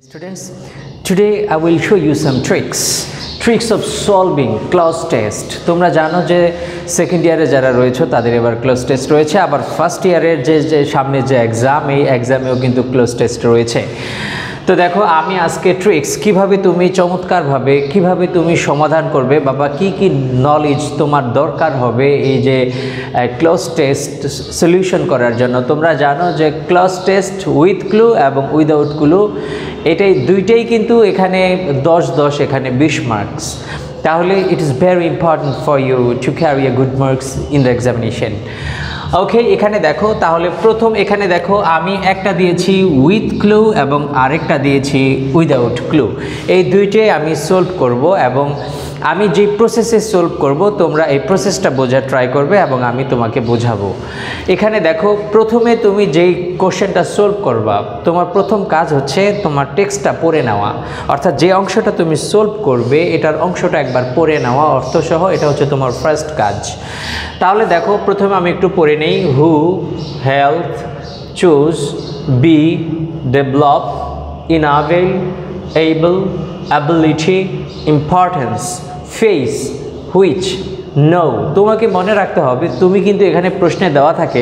Students, today I will show you some tricks of solving clause test. তোমরা জানো যে second ইয়ারে যারা রয়েছে তাদের এবার ক্লোজ টেস্ট রয়েছে, আবার ফার্স্ট ইয়ারের যে সামনে যে এক্সাম, এই এক্সামেও কিন্তু ক্লোজ টেস্ট রয়েছে। তো দেখো আমি আজকে ট্রিক্স কিভাবে তুমি চমৎকারভাবে কিভাবে তুমি সমাধান করবে, বাবা কি কি নলেজ তোমার দরকার হবে এই যে ক্লোজ টেস্ট সলিউশন করার জন্য। তোমরা জানো যে ক্লোজ টেস্ট উইথ ক্লু এবং উইদাউট ক্লু এটাই দুইটাই কিন্তু এখানে 10-10, এখানে 20 মার্কস। তাহলে it is very important for you to carry a good marks in the examination. Okay, এখানে দেখো, তাহলে প্রথম এখানে দেখো আমি একটা দিয়েছি উইথ ক্লু এবং আরেকটা দিয়েছি উইদাউট ক্লু। এই দুইটাই আমি সলভ করব এবং আমি যে প্রসেসে সলভ করব তোমরা এই প্রসেসটা বোঝার ট্রাই করবে এবং আমি তোমাকে বোঝাবো। এখানে দেখো, প্রথমে তুমি যেই কোশ্চেনটা সলভ করবা তোমার প্রথম কাজ হচ্ছে তোমার টেক্সটটা পড়ে নেওয়া, অর্থাৎ যে অংশটা তুমি সলভ করবে এটার অংশটা একবার পড়ে নেওয়া অর্থসহ, এটা হচ্ছে তোমার ফার্স্ট কাজ। তাহলে দেখো প্রথমে আমি একটু পড়ে নেই। Who, help, choose, be, develop, enable, able, ability, importance, face, which, know. তোমাকে মনে রাখতে হবে, তুমি কিন্তু এখানে প্রশ্নে দেওয়া থাকে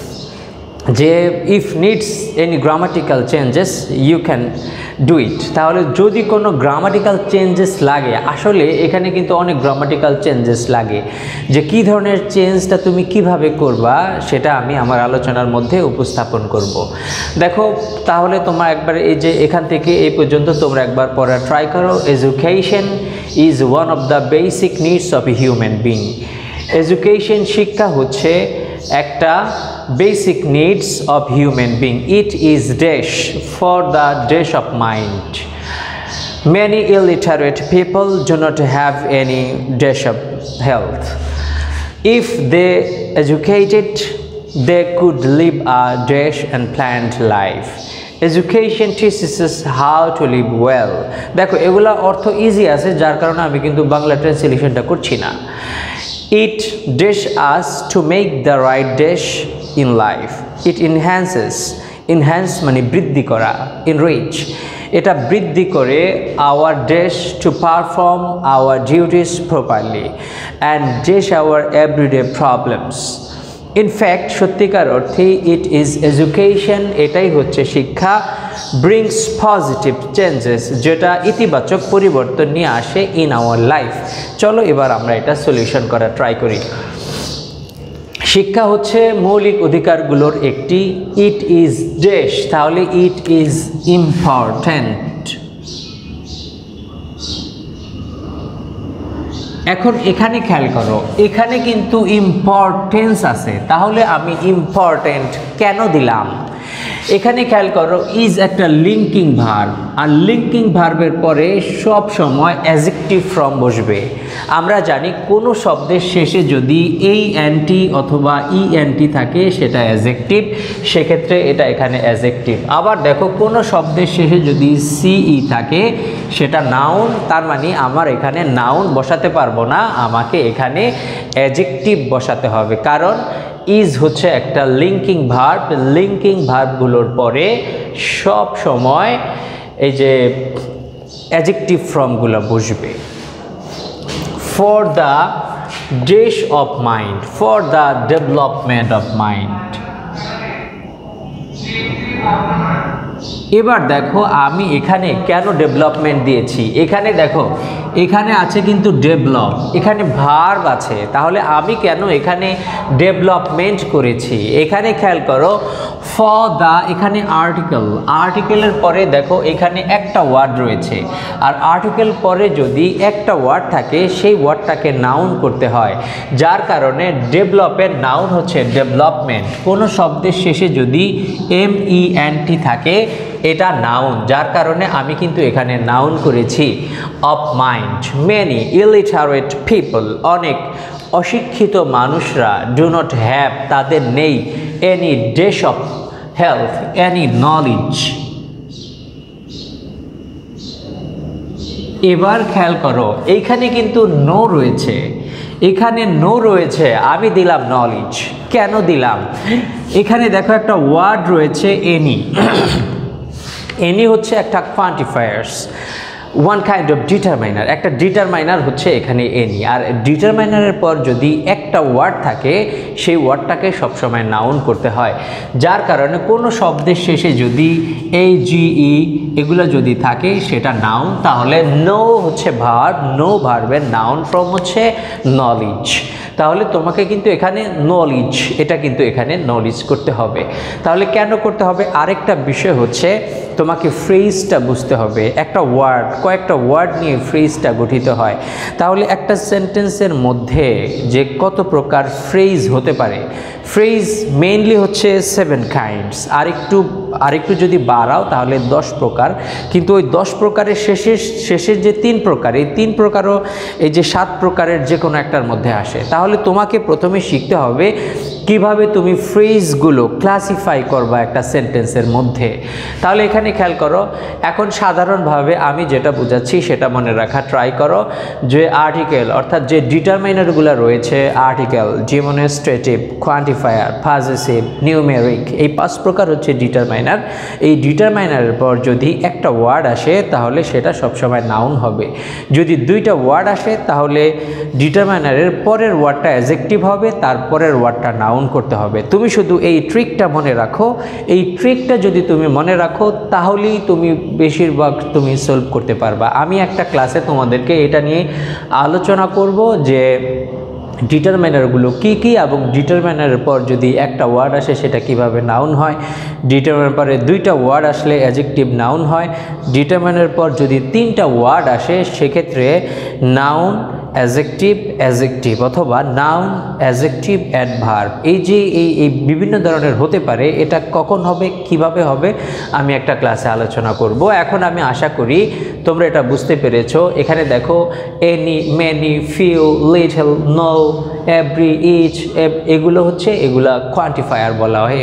যে if needs any grammatical changes you can do it. তাহলে যদি কোনো গ্রামাটিক্যাল চেঞ্জেস লাগে, আসলে এখানে কিন্তু অনেক গ্রামাটিক্যাল চেঞ্জেস লাগে, যে কী ধরনের চেঞ্জটা তুমি কিভাবে করবা সেটা আমি আমার আলোচনার মধ্যে উপস্থাপন করব। দেখো তাহলে তোমার একবার এই যে এখান থেকে এই পর্যন্ত তোমরা একবার পড়া ট্রাই করো। Education is one of the basic needs of a human being. Education, শিক্ষা হচ্ছে একটা basic needs of human being. It is dash for the dash of mind. Many illiterate people do not have any dash of health. If they educated, they could live a dash and planned life. Education teaches us how to live well. দেখো এগুলা অর্থ easy আছে, যার কারণে আমি কিন্তু বাংলা ট্রান্সলেশনটা করছি না। It dash us to make the right dash in life. It enhances, enhance মানে বৃদ্ধি করা, enrich, এটা বৃদ্ধি করে our dash to perform our duties properly and dash our everyday problems. In fact, সত্যিকার অর্থে it is education, এটাই হচ্ছে শিক্ষা, brings positive changes, যেটা ইতিবাচক পরিবর্তন নিয়ে আসে in our life. চলো এবার আমরা এটা সলিউশন করা ট্রাই করি। শিক্ষা হচ্ছে মৌলিক অধিকারগুলোর একটি। ইট ইজ ড্যাশ, তাহলে ইট ইজ ইম্পর্ট্যান্ট। এখন এখানে খেয়াল করো, এখানে কিন্তু ইম্পর্টেন্স আছে, তাহলে আমি ইম্পর্ট্যান্ট কেন দিলাম? এখানে খেয়াল করো, ইজ একটা লিঙ্কিং ভার্ব, আর লিঙ্কিং ভার্বের পরে সব সময় অ্যাডজেক্টিভ ফর্ম বসবে। আমরা জানি কোনো শব্দের শেষে যদি এই এনটি অথবা ই এনটি থাকে সেটা অ্যাডজেক্টিভ, সেক্ষেত্রে এটা এখানে অ্যাডজেক্টিভ। আবার দেখো কোনো শব্দের শেষে যদি সিই থাকে সেটা নাউন, তার মানে আমার এখানে নাউন বসাতে পারবো না, আমাকে এখানে অ্যাডজেক্টিভ বসাতে হবে, কারণ ইজ হচ্ছে একটা লিঙ্কিং ভার্ব। লিঙ্কিং ভার্বগুলোর পরে সব সময় এই যে অ্যাডজেক্টিভ ফর্মগুলো বসবে। For the dash of mind, for the development of mind. এবার দেখো আমি এখানে কেন ডেভেলপমেন্ট দিয়েছি, এখানে দেখো এখানে আছে কিন্তু ডেভেলপ, এখানে ভার্ব আছে, তাহলে আমি কেন এখানে ডেভেলপমেন্ট করেছি? এখানে খেয়াল করো, ফর দ্য, এখানে আর্টিকেল, আর্টিকেলের পরে দেখো এখানে একটা ওয়ার্ড রয়েছে, আর আর্টিকেল পরে যদি একটা ওয়ার্ড থাকে সেই ওয়ার্ডটাকে নাউন করতে হয়, যার কারণে ডেভেলপের নাউন হচ্ছে ডেভেলপমেন্ট। কোনো শব্দের শেষে যদি MENT থাকে এটা নাউন, যার কারণে আমি কিন্তু এখানে নাউন করেছি of mind. Many illiterate people, অনেক অশিক্ষিত মানুষরা, ডু নট হ্যাভ, তাদের নেই, any dash of health, any knowledge. এবার খেয়াল করো এইখানে কিন্তু নো রয়েছে, এখানে নো রয়েছে, আমি দিলাম নলেজ। কেন দিলাম? এখানে দেখো একটা ওয়ার্ড রয়েছে এনি, এনি হচ্ছে একটা quantifiers, one kind of determiner. একটা ডিটারমাইনার হচ্ছে এখানে এনি। আর ডিটারমাইনারের পর যদি একটা ওয়ার্ড থাকে সেই ওয়ার্ডটাকে সবসময় নাউন করতে হয়, যার কারণে কোনো শব্দের শেষে যদি এই জিই এগুলো যদি থাকে সেটা নাউন, তাহলে নো হচ্ছে ভার্ব, নো ভার্বের নাউন ফর্ম হচ্ছে নলেজ। তাহলে তোমাকে কিন্তু এখানে নলেজ, এটা কিন্তু এখানে নলেজ করতে হবে। তাহলে কেন করতে হবে? আরেকটা বিষয় হচ্ছে তোমাকে ফ্রেজটা বুঝতে হবে। একটা ওয়ার্ড, কয়েকটা ওয়ার্ড নিয়ে ফ্রেজটা গঠিত হয়। তাহলে একটা সেন্টেন্সের মধ্যে যে কত প্রকার ফ্রেজ হতে পারে, ফ্রেজ মেইনলি হচ্ছে 7 কাইন্ডস, আরেকটু যদি বাড়াও তাহলে 10 প্রকার। কিন্তু ওই 10 প্রকারের শেষের যে 3 প্রকার, এই 3 প্রকারও এই যে 7 প্রকারের যে কোনো একটার মধ্যে আসে। তাহলে তোমাকে প্রথমে শিখতে হবে কিভাবে তুমি ফ্রেজগুলো ক্লাসিফাই করবা একটা সেন্টেন্সের মধ্যে। তাহলে এখানে খেয়াল করো, এখন সাধারণভাবে আমি যেটা বুঝাচ্ছি সেটা মনে রাখা ট্রাই করো, যে আর্টিকেল অর্থাৎ যে ডিটারমাইনারগুলো রয়েছে, article, demonstrative, quantifier, possessive, numeric, এই 5 প্রকার হচ্ছে ডিটারমাইনার। এই ডিটারমাইনারের পর যদি একটা ওয়ার্ড আসে তাহলে সেটা সবসময় নাউন হবে। যদি 2টা ওয়ার্ড আসে তাহলে ডিটারমাইনারের পরের ওয়ার্ডটা অ্যাডজেক্টিভ হবে, তারপরের ওয়ার্ডটা নাউন করতে হবে। তুমি শুধু এই ট্রিকটা মনে রাখো। এই ট্রিকটা যদি তুমি মনে রাখো তাহলেই তুমি বেশিরভাগ তুমি সলভ করতে পারবা। আমি একটা ক্লাসে তোমাদেরকে এটা নিয়ে আলোচনা করব যে ডিটারমাইনারগুলো কি কি, এবং ডিটারমাইনারের পর যদি একটা ওয়ার্ড আসে সেটা কিভাবে নাউন হয়, ডিটারমাইনার পরে 2টা ওয়ার্ড আসলে অ্যাডজেক্টিভ নাউন হয়, ডিটারমাইনারের পর যদি 3টা ওয়ার্ড আসে সেক্ষেত্রে নাউন, অ্যাডজেক্টিভ অথবা নাউন, অ্যাডজেক্টিভ, অ্যাডভার্ব, এই যে এই বিভিন্ন ধরনের হতে পারে। এটা কখন হবে, কিভাবে হবে, আমি একটা ক্লাসে আলোচনা করব। এখন আমি আশা করি তোমরা এটা বুঝতে পেরেছো। এখানে দেখো any, many, few, little, no, every, each, এগুলো হচ্ছে এগুলা কোয়ান্টিফায়ার বলা হয়,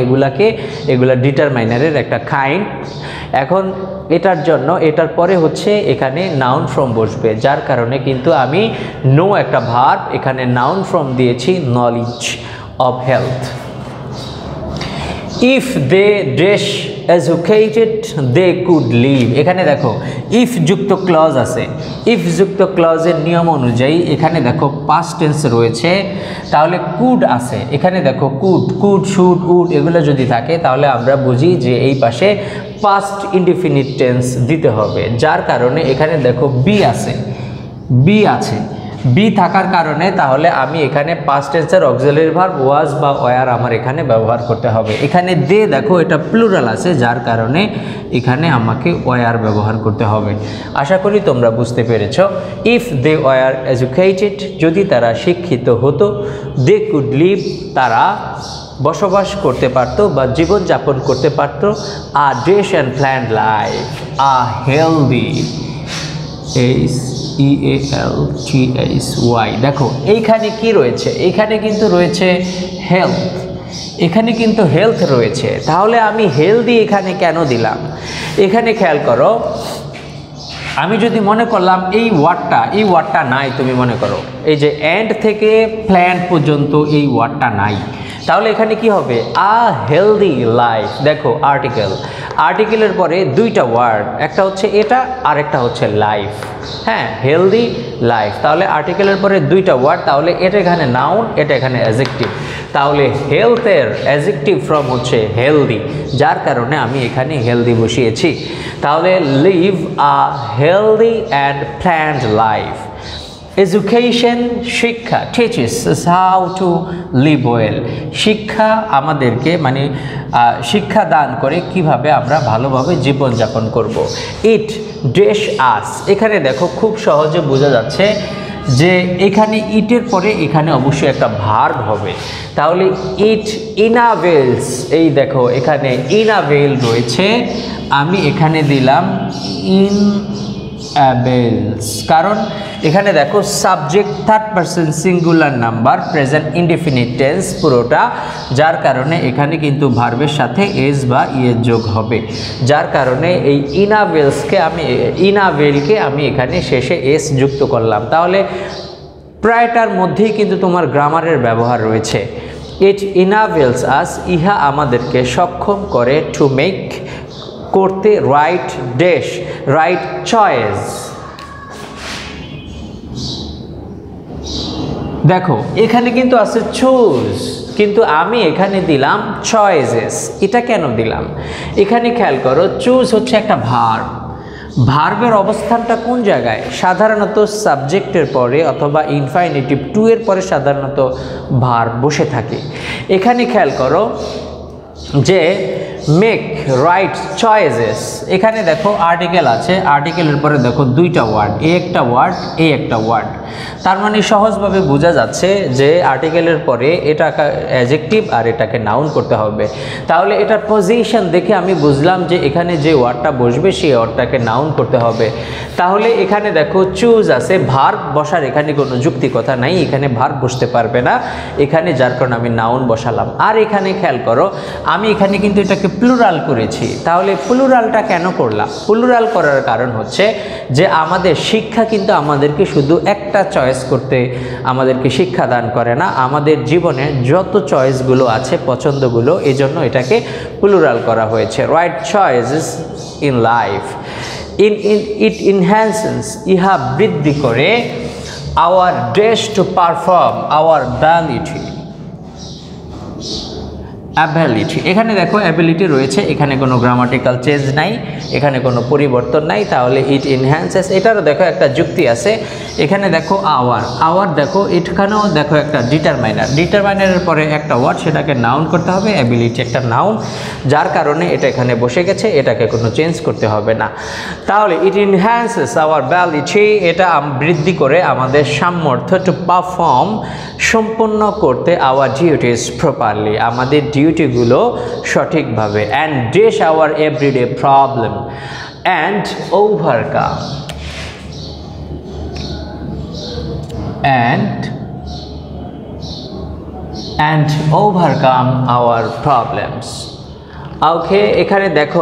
এগুলা ডিটারমাইনারের একটা কাইন্ড। এখন এটার জন্য এটার পরে হচ্ছে এখানে নাউন ফর্ম বসবে, যার কারণে কিন্তু আমি নো একটা ভার্ব, এখানে নাউন ফর্ম দিয়েছি knowledge of health. If they dash educated they could live, এখানে দেখো ইফ যুক্ত ক্লজ আছে। ইফ যুক্ত ক্লজের নিয়ম অনুযায়ী এখানে দেখো পাস্ট টেন্স রয়েছে, তাহলে কুড আছে। এখানে দেখো কুড, শুড, উড এগুলো যদি থাকে তাহলে আমরা বুঝি যে এই পাশে পাস্ট ইনডিফিনিট টেন্স দিতে হবে, যার কারণে এখানে দেখো বি আছে, বি থাকার কারণে তাহলে আমি এখানে পাস্ট টেন্সের অক্সিলারি ভার্ব ওয়াজ বা ওয়ার আমার এখানে ব্যবহার করতে হবে। এখানে দে দেখো এটা প্লুরাল আছে, যার কারণে এখানে আমাকে ওয়ার ব্যবহার করতে হবে। আশা করি তোমরা বুঝতে পেরেছো। ইফ দে ওয়ার এডুকেটেড, যদি তারা শিক্ষিত হতো, দে কুড লিভ, তারা বসবাস করতে পারতো বা জীবনযাপন করতে পারতো, a dress and planned life, a healthy, HEALTHY। দেখো এইখানে কি রয়েছে, এইখানে কিন্তু রয়েছে হেলথ, এখানে কিন্তু হেলথ রয়েছে। তাহলে আমি হেলদি এখানে কেন দিলাম? এখানে খেয়াল করো, আমি যদি মনে করলাম এই ওয়ার্ডটা নাই, তুমি মনে করো এই যে এন্ড থেকে প্ল্যান্ট পর্যন্ত এই ওয়ার্ডটা নাই, তাহলে এখানে কি হবে? A healthy life. দেখো আর্টিকেলের পরে 2টা ওয়ার্ড, একটা হচ্ছে এটা আর একটা হচ্ছে লাইফ। হ্যাঁ, হেলদি লাইফ, তাহলে আর্টিকেলের পরে 2টা ওয়ার্ড, তাহলে এটা এখানে নাউন, এটা এখানে অ্যাডজেক্টিভ। তাহলে হেলথের অ্যাডজেক্টিভ ফর্ম হচ্ছে হেলদি, যার কারণে আমি এখানে হেলদি বসিয়েছি। তাহলে live a healthy and planned life. Education, শিক্ষা, teaches how to live well, শিক্ষা আমাদেরকে মানে শিক্ষা দান করে কিভাবে আমরা ভালোভাবে জীবনযাপন করব। ইট ড্রেস আস, এখানে দেখো খুব সহজে বোঝা যাচ্ছে যে এখানে ইটের পরে এখানে অবশ্যই একটা ভার্ব হবে। তাহলে ইট ইনাভেলস, এই দেখো এখানে ইনাভেল রয়েছে, আমি এখানে দিলাম ইনঅ্যাভেলস, কারণ এখানে দেখো subject third person singular number, present indefinite tense পুরোটা, যার কারণে এখানে কিন্তু ভার্বের সাথে এস বা ইয়ের যোগ হবে, যার কারণে এই ইনাভেলকে আমি এখানে শেষে এস যুক্ত করলাম। তাহলে প্রায়টার মধ্যেই কিন্তু তোমার গ্রামারের ব্যবহার রয়েছে। ইট ইনাভেলস আস, ইহা আমাদেরকে সক্ষম করে, টু মেক করতে রাইট ড্যাশ রাইট চয়েস। দেখো এখানে কিন্তু আছে চুজ, কিন্তু আমি এখানে দিলাম চয়েসেস। এটা কেন দিলাম? এখানে খেয়াল করো, চুজ হচ্ছে একটা ভার্ব। ভার্বের অবস্থানটা কোন জায়গায়? সাধারণত সাবজেক্টের পরে অথবা ইনফাইনিটিভ টু এর পরে সাধারণত ভার্ব বসে থাকে। এখানে খেয়াল করো যে মেক রাইট চয়েসেস, এখানে দেখো আর্টিকেল আছে, আর্টিকেলের পরে দেখো দুইটা ওয়ার্ড, এ একটা ওয়ার্ড, এ একটা ওয়ার্ড। তার মানে সহজভাবে বোঝা যাচ্ছে যে আর্টিকেলের পরে এটা অ্যাডজেক্টিভ আর এটাকে নাউন করতে হবে। তাহলে এটার পজিশন দেখে আমি বুঝলাম যে এখানে যে ওয়ার্ডটা বসবে সেই ওয়ার্ডটাকে নাউন করতে হবে। তাহলে এখানে দেখো চুজ আছে, ভার্ব বসার এখানে কোনো যুক্তি কথা নাই, এখানে ভার্ব বসতে পারবে না এখানে, যার কারণে আমি নাউন বসালাম। আর এখানে খেয়াল করো আমি এখানে কিন্তু এটাকে প্লুরাল করেছি। তাহলে প্লুরালটা কেন করলাম? প্লুরাল করার কারণ হচ্ছে যে আমাদের শিক্ষা কিন্তু আমাদেরকে শুধু একটা চয়েস করতে আমাদেরকে শিক্ষা দান করে না, আমাদের জীবনে যত চয়েসগুলো আছে, পছন্দগুলো, এই জন্য এটাকে প্লুরাল করা হয়েছে। Right choices in life, it enhances, ইহা বৃদ্ধি করে our dash to perform our ability. এখানে দেখো অ্যাবিলিটি রয়েছে, এখানে কোনো গ্রামাটিক্যাল চেঞ্জ নাই, এখানে কোনো পরিবর্তন নাই। তাহলে ইট এনহ্যান্সেস, এটারও দেখো একটা যুক্তি আছে। এখানে দেখো আওয়ার দেখো, এখানেও দেখো একটা ডিটারমাইনার, ডিটারমাইনারের পরে একটা ওয়ার্ড, সেটাকে নাউন করতে হবে। অ্যাবিলিটি একটা নাউন, যার কারণে এটা এখানে বসে গেছে, এটাকে কোনো চেঞ্জ করতে হবে না। তাহলে ইট এনহ্যান্সেস আওয়ার অ্যাবিলিটি, এটা বৃদ্ধি করে আমাদের সামর্থ্য, টু পারফর্ম সম্পন্ন করতে আওয়ার ডিউটিস প্রপারলি, আমাদের ডিউটিগুলো সঠিকভাবে। And dash our everyday problem and overcome, and overcome our problems. Okay, এখানে দেখো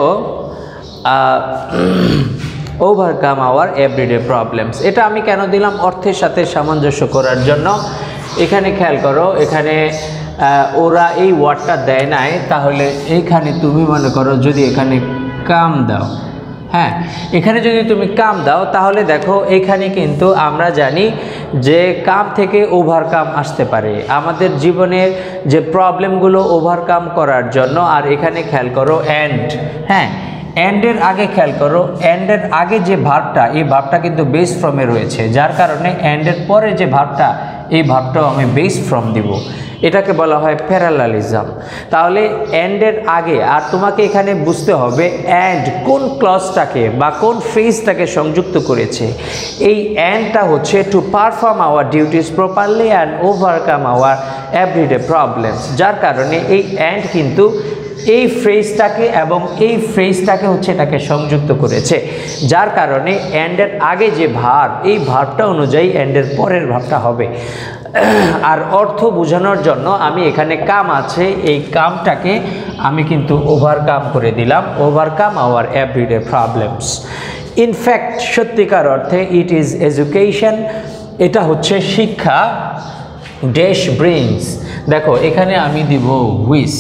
overcome our everyday problems, এটা আমি কেন দিলাম? অর্থের সাথে সামঞ্জস্য করার জন্য। এখানে খেয়াল করো, এখানে ওরা এই ওয়ার্ডটা দেয় নাই, তাহলে এইখানে তুমি মনে করো যদি এখানে কাম দাও, হ্যাঁ, এখানে যদি তুমি কাম দাও, তাহলে দেখো এখানে কিন্তু আমরা জানি যে কাম থেকে ওভারকাম আসতে পারে আমাদের জীবনের যে প্রবলেমগুলো ওভারকাম করার জন্য। আর এখানে খেয়াল করো অ্যান্ড, হ্যাঁ, অ্যান্ডের আগে খেয়াল করো, অ্যান্ডের আগে যে ভার্বটা, এই ভার্বটা কিন্তু বেস ফ্রমে রয়েছে, যার কারণে অ্যান্ডের পরে যে ভার্বটা, এই ভার্বটাও আমি বেস ফ্রম দিব। এটাকে বলা হয় প্যারালালিজম। তাহলে অ্যান্ডের আগে, আর তোমাকে এখানে বুঝতে হবে অ্যান্ড কোন ক্লজটাকে বা কোন ফ্রেজটাকে সংযুক্ত করেছে। এই অ্যান্ডটা হচ্ছে to perform our duties properly and overcome our everyday problems, যার কারণে এই অ্যান্ড কিন্তু এই ফ্রেজটাকে এবং এই ফ্রেজটাকে হচ্ছে এটাকে সংযুক্ত করেছে, যার কারণে অ্যান্ডের আগে যে ভার্ব, এই ভার্বটা অনুযায়ী অ্যান্ডের পরের ভার্বটা হবে। আর অর্থ বোঝানোর জন্য আমি এখানে কাম আছে, এই কামটাকে আমি কিন্তু ওভারকাম করে দিলাম, overcome our everyday problems. In fact সত্যিকার অর্থে ইট ইজ এডুকেশন, এটা হচ্ছে শিক্ষা। ড্যাশ ব্রিংস, দেখো এখানে আমি দিব হুইচ,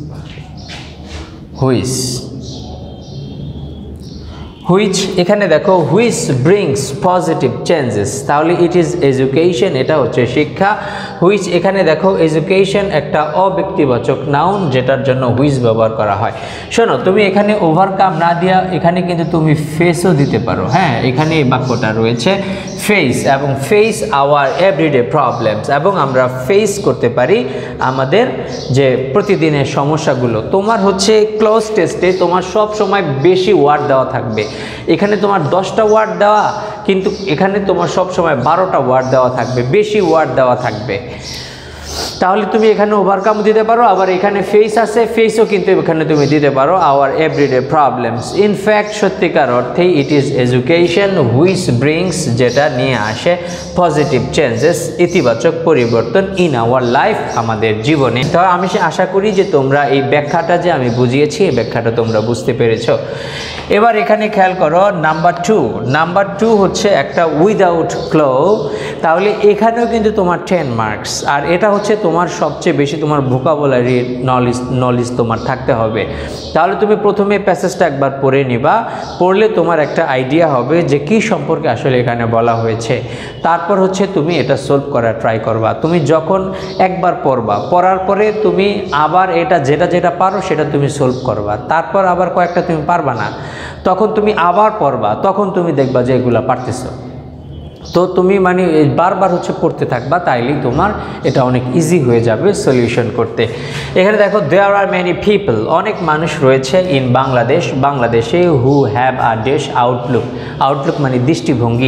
হুইচ এখানে দেখো হুইচ ব্রিংস পজিটিভ চেঞ্জেস, তাহলে ইট ইজ এডুকেশন, এটা হচ্ছে শিক্ষা। হুইচ এখানে দেখো এডুকেশন একটা অব্যক্তিবাচক নাউন, যেটার জন্য হুইচ ব্যবহার করা হয়। শোনো, তুমি এখানে ওভারকাম না দিয়া এখানে কিন্তু তুমি ফেসও দিতে পারো, হ্যাঁ, এখানে এই বাক্যটা রয়েছে ফেস, এবং ফেস আওয়ার এভরিডে প্রবলেমস, এবং আমরা ফেস করতে পারি আমাদের যে প্রতিদিনের সমস্যাগুলো। তোমার হচ্ছে ক্লোজ টেস্টে তোমার সব সময় বেশি ওয়ার্ড দেওয়া থাকবে, এখানে তোমার 10টা ওয়ার্ড দেওয়া, কিন্তু এখানে তোমার সব সময় 12টা ওয়ার্ড দেওয়া থাকবে, বেশি ওয়ার্ড দেওয়া থাকবে। তাহলে তুমি এখানে ওভারকাম দিতে পারো, আবার এখানে ফেস আছে, ফেসও কিন্তু এখানে তুমি দিতে পারো আওয়ার এভরিডে প্রবলেমস। ইনফ্যাক্ট সত্যিকার অর্থেই it is education which brings, যেটা নিয়ে আসে পজিটিভ চেঞ্জেস, ইতিবাচক পরিবর্তন ইন আওয়ার লাইফ, আমাদের জীবনে। তো আমি আশা করি যে তোমরা এই ব্যাখ্যাটা যে আমি বুঝিয়েছি, এই ব্যাখ্যাটা তোমরা বুঝতে পেরেছ। এবার এখানে খেয়াল করো নাম্বার টু হচ্ছে একটা উইদাউট ক্লো, তাহলে এখানেও কিন্তু তোমার 10 মার্কস, আর এটা হচ্ছে তোমার সবচেয়ে বেশি তোমার ভোকাবুলারি নলেজ তোমার থাকতে হবে। তাহলে তুমি প্রথমে প্যাসেজটা একবার পড়ে নিবা, পড়লে তোমার একটা আইডিয়া হবে যে কি সম্পর্কে আসলে এখানে বলা হয়েছে। তারপর হচ্ছে তুমি এটা সলভ করার ট্রাই করবা। তুমি যখন একবার পড়বা, পড়ার পরে তুমি আবার এটা যেটা পারো সেটা তুমি সলভ করবা, তারপর আবার কয়েকটা তুমি পারবা না, তখন তুমি আবার পড়বা, তখন তুমি দেখবা যে এগুলা পারতেছো। তো তুমি মানে বারবার হচ্ছে পড়তে থাকবা, তাইলেই তোমার এটা অনেক ইজি হয়ে যাবে সলিউশন করতে। এখানে দেখো দেয়ার আর মেনি পিপল, অনেক মানুষ রয়েছে ইন বাংলাদেশে who have a dash outlook মানে দৃষ্টিভঙ্গি,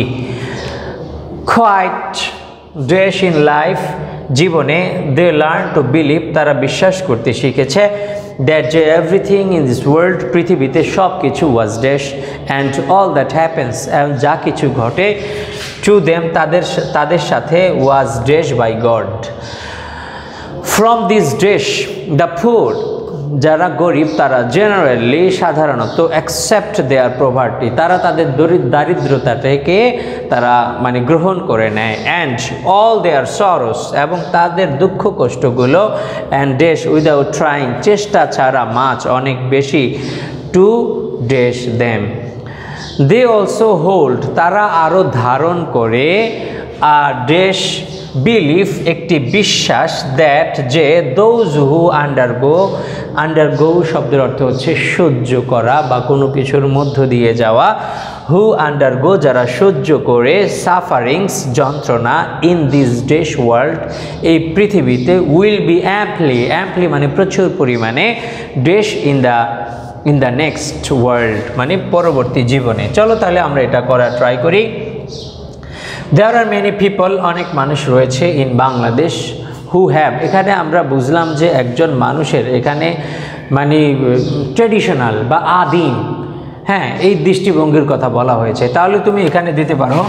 কোয়াইট ড্যাশ ইন লাইফ জীবনে, দে লার্ন টু বিলিভ তারা বিশ্বাস করতে শিখেছে, দ্যাট যে এভরিথিং ইন দিস ওয়ার্ল্ড পৃথিবীতে সব কিছু was dash and all that happens এবং যা কিছু ঘটে টু দেম তাদের সাথে was dash by God. From this dash the poor যারা গরিব তারা জেনারেলি সাধারণত অ্যাকসেপ্ট দেয়ার পভার্টি তারা তাদের দারিদ্রতা থেকে তারা মানে গ্রহণ করে নেয়, অ্যান্ড অল দেয়ার সরোস এবং তাদের দুঃখ কষ্টগুলো, অ্যান্ড ড্যাশ উইদাউট ট্রাইং চেষ্টা ছাড়া মাছ অনেক বেশি, to dash them they also hold তারা আরও ধারণ করে, আর ড্যাশ বিলিফ একটি বিশ্বাস, দ্যাট যে দোজ হু আন্ডারগো শব্দের অর্থ হচ্ছে সহ্য করা বা কোনো কিছুর মধ্য দিয়ে যাওয়া, হু আন্ডারগো যারা সহ্য করে, সাফারিংস যন্ত্রণা, ইন দিস ড্যাশ ওয়ার্ল্ড এই পৃথিবীতে, উইল বি অ্যাম্পলি মানে প্রচুর পরিমাণে, dash in the next world মানে পরবর্তী জীবনে। চলো তাহলে আমরা এটা করার ট্রাই করি। দেয়ার আর মেনি পিপল অনেক মানুষ রয়েছে ইন বাংলাদেশ হু হ্যাভ, এখানে আমরা বুঝলাম যে একজন মানুষের এখানে মানে ট্র্যাডিশনাল বা আদিম, হ্যাঁ এই দৃষ্টিভঙ্গির কথা বলা হয়েছে। তাহলে তুমি এখানে দিতে পারো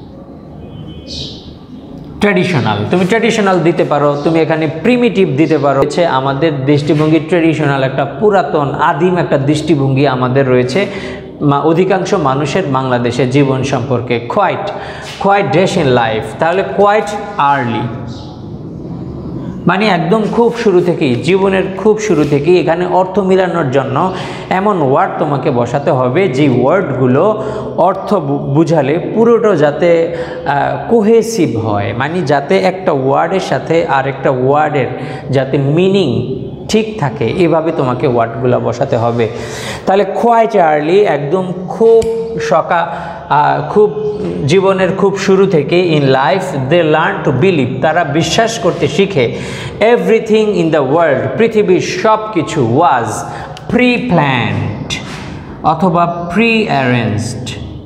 ট্র্যাডিশনাল, তুমি ট্র্যাডিশনাল দিতে পারো, তুমি এখানে প্রিমিটিভ দিতে পারো। হচ্ছে আমাদের দৃষ্টিভঙ্গি ট্র্যাডিশনাল, একটা পুরাতন আদিম একটা দৃষ্টিভঙ্গি আমাদের রয়েছে অধিকাংশ মানুষের বাংলাদেশের জীবন সম্পর্কে। কোয়াইট ড্যাশ ইন লাইফ, তাহলে কোয়াইট আর্লি মানে একদম খুব শুরু থেকেই, জীবনের খুব শুরু থেকেই। এখানে অর্থ মিলানোর জন্য এমন ওয়ার্ড তোমাকে বসাতে হবে যে ওয়ার্ডগুলো অর্থ বুঝালে পুরোটা যাতে কোহেসিভ হয়, মানে যাতে একটা ওয়ার্ডের সাথে আর একটা ওয়ার্ডের যাতে মিনিং ঠিক থাকে, এভাবে তোমাকে ওয়ার্ডগুলো বসাতে হবে। তাহলে কোয়াইট আর্লি একদম খুব খুব জীবনের খুব শুরু থেকে, in life they learn to believe তারা বিশ্বাস করতে শিখে, এভরিথিং ইন দ্য ওয়ার্ল্ড পৃথিবীর সব কিছু, ওয়াজ প্রি প্ল্যান্ড অথবা প্রি অ্যারেঞ্জড।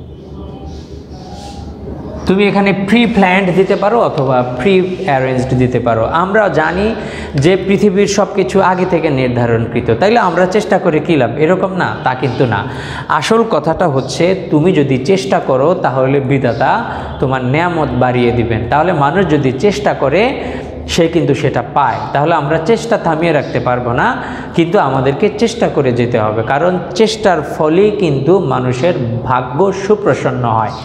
তুমি এখানে প্রি প্ল্যান্ড দিতে পারো অথবা প্রি অ্যারেঞ্জড দিতে পারো। আমরা জানি যে পৃথিবীর সব কিছু আগে থেকে নির্ধারণকৃত, তাইলে আমরা চেষ্টা করে কী লাভ, এরকম না, তা কিন্তু না। আসল কথাটা হচ্ছে তুমি যদি চেষ্টা করো তাহলে বিধাতা তোমার নেয়ামত বাড়িয়ে দিবেন। তাহলে মানুষ যদি চেষ্টা করে সে কিন্তু সেটা পায়। তাহলে আমরা চেষ্টা থামিয়ে রাখতে পারবো না, কিন্তু আমাদেরকে চেষ্টা করে যেতে হবে, কারণ চেষ্টার ফলেই কিন্তু মানুষের ভাগ্য সুপ্রসন্ন হয়।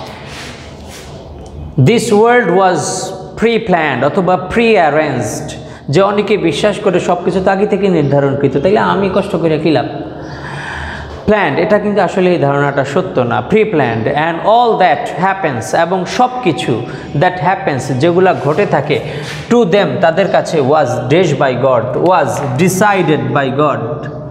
This world was preplanned অথবা প্রি অ্যারেঞ্জড, যে অনেকে বিশ্বাস করে সব কিছু তো আগে থেকে নির্ধারণকৃত, তাইলে আমি কষ্ট করে কী লাভ। প্ল্যান্ড এটা কিন্তু আসলে এই ধারণাটা সত্য না। Preplanned and all that happens এবং সব কিছু দ্যাট হ্যাপেন্স যেগুলা ঘটে থাকে, টু দেম তাদের কাছে, was dash by God, was decided by God,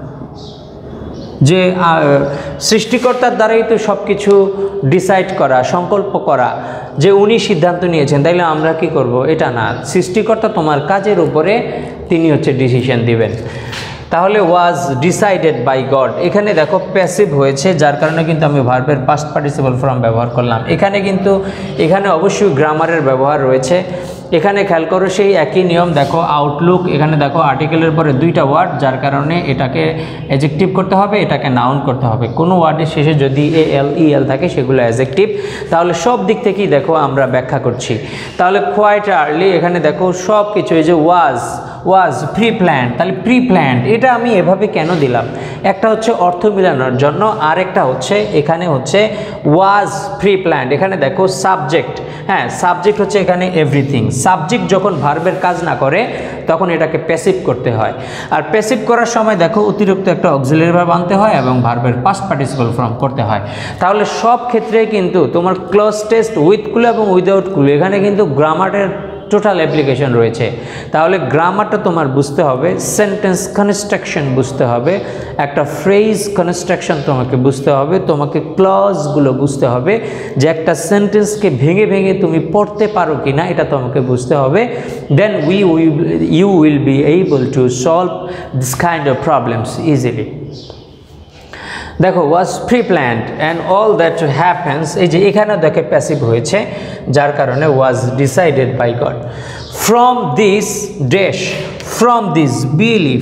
যে সৃষ্টিকর্তার দ্বারাই তো সব কিছু ডিসাইড করা, সংকল্প করা, যে উনি সিদ্ধান্ত নিয়েছেন, তাইলে আমরা কি করব, এটা না। সৃষ্টিকর্তা তোমার কাজের উপরে তিনি হচ্ছে ডিসিশন দিবেন। তাহলে ওয়াজ ডিসাইডেড বাই গড, এখানে দেখো প্যাসিভ হয়েছে, যার কারণে কিন্তু আমি ভার্বের পাস্ট পার্টিসিপল ফর্ম ব্যবহার করলাম। এখানে অবশ্যই গ্রামারের ব্যবহার রয়েছে। এখানে খেয়াল করো সেই একই নিয়ম, দেখো আউটলুক, এখানে দেখো আর্টিকেলের পরে দুইটা ওয়ার্ড, যার কারণে এটাকে অ্যাডজেক্টিভ করতে হবে, এটাকে নাউন করতে হবে। কোনো ওয়ার্ডের শেষে যদি এল থাকে সেগুলো অ্যাডজেক্টিভ। তাহলে সব দিক থেকেই দেখো আমরা ব্যাখ্যা করছি। তাহলে কোয়াইট আর্লি, এখানে দেখো সব কিছু, এই যে ওয়াজ ওয়াজ প্রি প্ল্যান্ড। তাহলে প্রি প্ল্যান্ড এটা আমি এভাবে কেন দিলাম, একটা হচ্ছে অর্থ মিলানোর জন্য, আর একটা হচ্ছে এখানে হচ্ছে ওয়াজ প্রি প্ল্যান্ড। এখানে দেখো সাবজেক্ট, হ্যাঁ সাবজেক্ট হচ্ছে এখানে এভরিথিং। সাবজেক্ট যখন ভার্বের কাজ না করে তখন এটাকে প্যাসিভ করতে হয়, আর প্যাসিভ করার সময় দেখো অতিরিক্ত একটা অক্সিলারি ভার্ব আনতে হয় এবং ভার্বের পাস্ট পার্টিসিপল ফর্ম করতে হয়। তাহলে সব ক্ষেত্রে কিন্তু তোমার ক্লজ টেস্ট উইথ ক্লু এবং উইদাউট ক্লু এখানে কিন্তু গ্রামারের টোটাল অ্যাপ্লিকেশন রয়েছে। তাহলে গ্রামারটা তোমার বুঝতে হবে, সেন্টেন্স কনস্ট্রাকশন বুঝতে হবে, একটা ফ্রেজ কনস্ট্রাকশন তোমাকে বুঝতে হবে, তোমাকে ক্লজগুলো বুঝতে হবে, যে একটা সেন্টেন্সকে ভেঙে ভেঙে তুমি পড়তে পারো কি না এটা তোমাকে বুঝতে হবে। Then you will be able to solve this kind of problems easily. দেখো was preplanned and all that happens, এই যে এখানে দেখে প্যাসিভ হয়েছে যার কারণে was decided by God. From this dash, from this belief,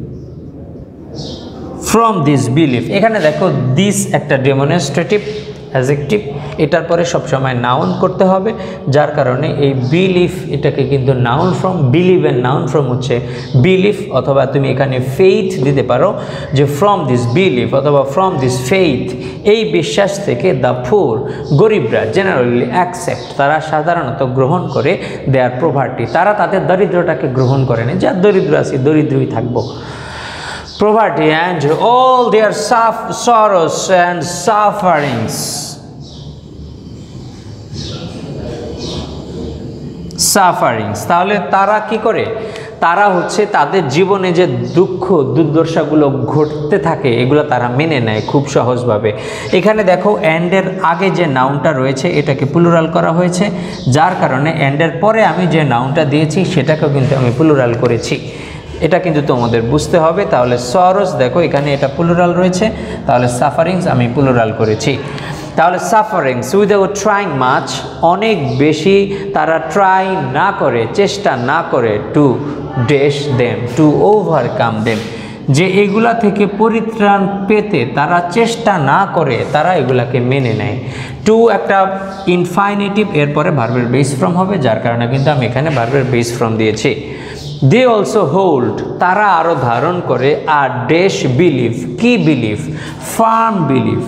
from this belief, এখানে দেখো দিস একটা ডেমনস্ট্রেটিভ অ্যাডজেক্টিভ, এটার পরে সবসময় নাউন করতে হবে, যার কারণে এই বিলিফ এটাকে কিন্তু নাউন ফ্রম, বিলিভের নাউন ফ্রম হচ্ছে বিলিফ, অথবা তুমি এখানে ফেইথ দিতে পারো, যে ফ্রম দিস বিলিফ অথবা ফ্রম দিস ফেইথ, এই বিশ্বাস থেকে দ্য পুর, গরিবরা জেনারেলি অ্যাকসেপ্ট, তারা সাধারণত গ্রহণ করে দেয়ার প্রভার্টি, তারা তাদের দরিদ্রটাকে গ্রহণ করে না, যা দরিদ্র আছি দরিদ্রই থাকবো। Poverty and all their sorrows and sufferings. তাহলে তারা কি করে, তারা হচ্ছে তাদের জীবনে যে দুঃখ দুর্দশাগুলো ঘটতে থাকে এগুলো তারা মেনে নেয় খুব সহজভাবে। এখানে দেখো অ্যান্ডের আগে যে নাউনটা রয়েছে এটাকে প্লুরাল করা হয়েছে, যার কারণে অ্যান্ডের পরে আমি যে নাউনটা দিয়েছি সেটাকেও কিন্তু আমি প্লুরাল করেছি, এটা কিন্তু তোমাদের বুঝতে হবে। তাহলে সরস দেখো এখানে এটা প্লুরাল রয়েছে, তাহলে সাফারিংস আমি প্লুরাল করেছি। তাহলে সাফারিংস উইদাউট ট্রাইং মাচ, অনেক বেশি তারা ট্রাই না করে, চেষ্টা না করে, to dash them, to overcome them, যে এগুলা থেকে পরিত্রাণ পেতে তারা চেষ্টা না করে, তারা এগুলাকে মেনে নেয়। টু একটা ইনফাইনিটিভ, এরপরে ভার্বের বেস ফর্ম হবে, যার কারণে কিন্তু আমি এখানে ভার্বের বেস ফর্ম দিয়েছি। দে অলসো হোল্ড, তারা আরও ধারণ করে, আর ড্যাশ বিলিভ, কি বিলিভ, ফার্ম বিলিভ,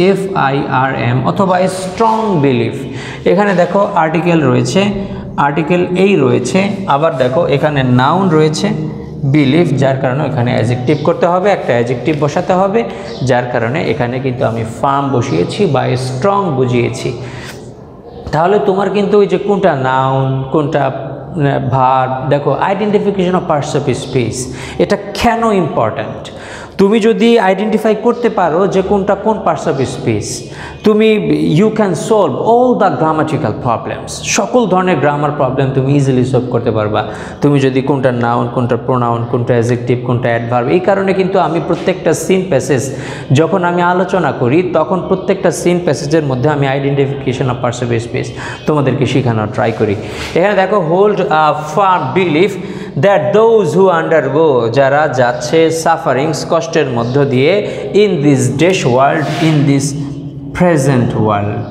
FIRM, অথবা স্ট্রং বিলিভ। এখানে দেখো আর্টিকেল রয়েছে, আর্টিকেল এই রয়েছে, আবার দেখো এখানে নাউন রয়েছে বিলিভ, যার কারণে এখানে অ্যাডজেক্টিভ করতে হবে, একটা অ্যাডজেক্টিভ বসাতে হবে, যার কারণে এখানে কিন্তু আমি ফার্ম বসিয়েছি বা স্ট্রং বুঝিয়েছি। তাহলে তোমার কিন্তু ওই যে কোনটা নাউন কোনটা ভার্ব, দেখো identification of parts of speech এটা কেন ইম্পর্ট্যান্ট। তুমি যদি আইডেন্টিফাই করতে পারো যে কোনটা কোন পার্টস অফ স্পিচ, তুমি you can solve all the grammatical problems, সকল ধরনের গ্রামার প্রবলেম তুমি ইজিলি সলভ করতে পারবা তুমি যদি কোনটা নাউন কোনটা প্রোনাউন কোনটা অ্যাডজেক্টিভ কোনটা অ্যাডভার্ব। এই কারণে কিন্তু আমি প্রত্যেকটা সিন প্যাসেজ যখন আমি আলোচনা করি তখন প্রত্যেকটা সিন প্যাসেজের মধ্যে আমি identification of parts of speech তোমাদেরকে শেখানোর ট্রাই করি। এখানে দেখো hold a firm belief that those who undergo, যারা যাচ্ছে সাফারিংস কষ্টের মধ্য দিয়ে, in this dash world, in this present world,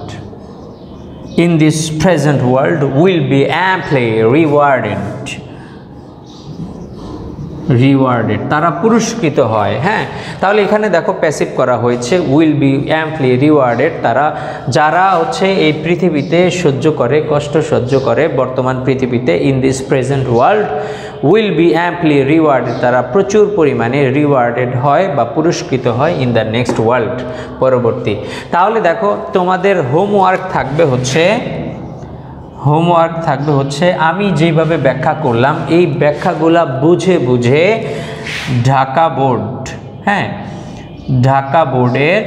in this present world will be amply rewarded, rewarded তারা পুরস্কৃত হয়। হ্যাঁ, তাহলে এখানে দেখো প্যাসিভ করা হয়েছে, উইল বি অ্যাম্পলি রিওয়ার্ডেড, তারা যারা হচ্ছে এই পৃথিবীতে সহ্য করে, কষ্ট সহ্য করে বর্তমান পৃথিবীতে, in this present world will be amply rewarded, তারা প্রচুর পরিমাণে রিওয়ার্ডেড হয় বা পুরস্কৃত হয় ইন দ্য নেক্সট ওয়ার্ল্ড, পরবর্তী। তাহলে দেখো তোমাদের হোমওয়ার্ক থাকবে হচ্ছে আমি যেভাবে ব্যাখ্যা করলাম এই ব্যাখ্যাগুলা বুঝে বুঝে ঢাকা বোর্ড, হ্যাঁ ঢাকা বোর্ডের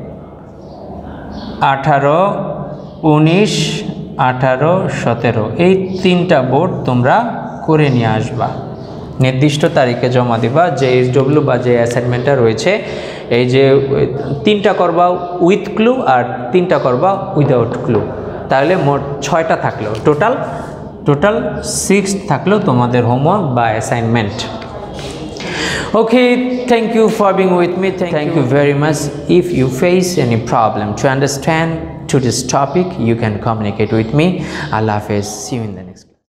18, 19, 18, 17 এই 3টা বোর্ড তোমরা করে নিয়ে আসবা, নির্দিষ্ট তারিখে জমা দিবা। যে SW বা যে অ্যাসাইনমেন্টটা রয়েছে এই যে 3টা করবা উইথ ক্লু আর 3টা করবা উইদাউট ক্লু, তাহলে মোট 6টা থাকলো, টোটাল 6 থাকলো তোমাদের হোমওয়ার্ক বা assignment. Okay, thank you for being with me. Thank you very much. If you face any problem to understand to this topic, you can communicate with me. Allah Hafiz. See you in the next.